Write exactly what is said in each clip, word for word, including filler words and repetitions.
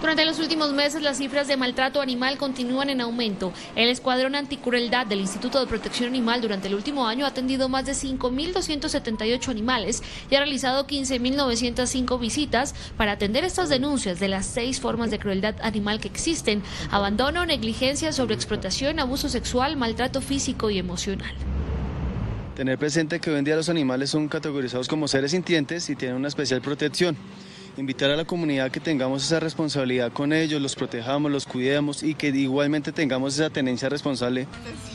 Durante los últimos meses, las cifras de maltrato animal continúan en aumento. El Escuadrón Anticrueldad del Instituto de Protección Animal durante el último año ha atendido más de cinco mil doscientos setenta y ocho animales y ha realizado quince mil novecientas cinco visitas para atender estas denuncias de las seis formas de crueldad animal que existen: abandono, negligencia, sobreexplotación, abuso sexual, maltrato físico y emocional. Tener presente que hoy en día los animales son categorizados como seres sintientes y tienen una especial protección. Invitar a la comunidad a que tengamos esa responsabilidad con ellos, los protejamos, los cuidemos y que igualmente tengamos esa tenencia responsable.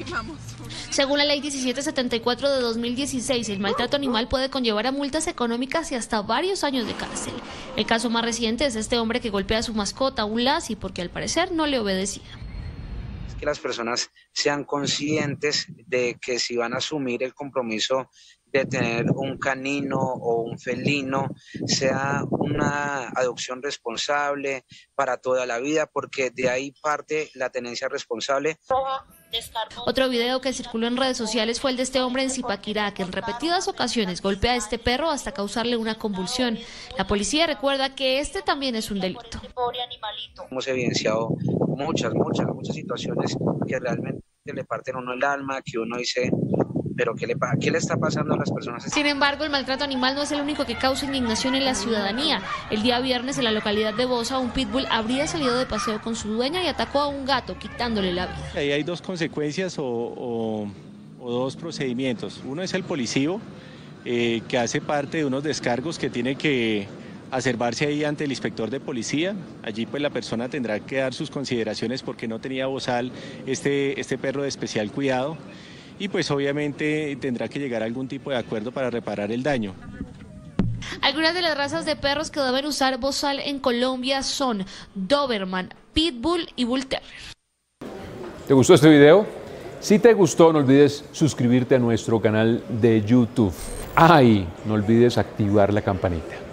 Según la ley diecisiete setenta y cuatro de dos mil dieciséis, el maltrato animal puede conllevar a multas económicas y hasta varios años de cárcel. El caso más reciente es este hombre que golpea a su mascota, un lassie, porque al parecer no le obedecía. Que las personas sean conscientes de que si van a asumir el compromiso de tener un canino o un felino, sea una adopción responsable para toda la vida, porque de ahí parte la tenencia responsable. Otro video que circuló en redes sociales fue el de este hombre en Zipaquirá, que en repetidas ocasiones golpea a este perro hasta causarle una convulsión. La policía recuerda que este también es un delito. Hemos evidenciado muchas, muchas, muchas situaciones que realmente le parten a uno el alma, que uno dice, pero ¿qué le, qué le está pasando a las personas? Sin embargo, el maltrato animal no es el único que causa indignación en la ciudadanía. El día viernes, en la localidad de Bosa, un pitbull habría salido de paseo con su dueña y atacó a un gato, quitándole la vida. Ahí hay dos consecuencias o, o, o dos procedimientos. Uno es el policivo, eh, que hace parte de unos descargos que tiene que acervarse ahí ante el inspector de policía. Allí pues la persona tendrá que dar sus consideraciones porque no tenía bozal este, este perro de especial cuidado. Y pues obviamente tendrá que llegar a algún tipo de acuerdo para reparar el daño. Algunas de las razas de perros que deben usar bozal en Colombia son Doberman, Pitbull y Bull Terrier. ¿Te gustó este video? Si te gustó, no olvides suscribirte a nuestro canal de YouTube. Ah, y no olvides activar la campanita.